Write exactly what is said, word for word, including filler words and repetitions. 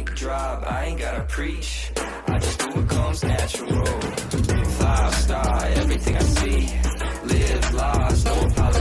drop, I ain't gotta preach. I just do what comes natural. Five star, everything I see. Live large, no apologies.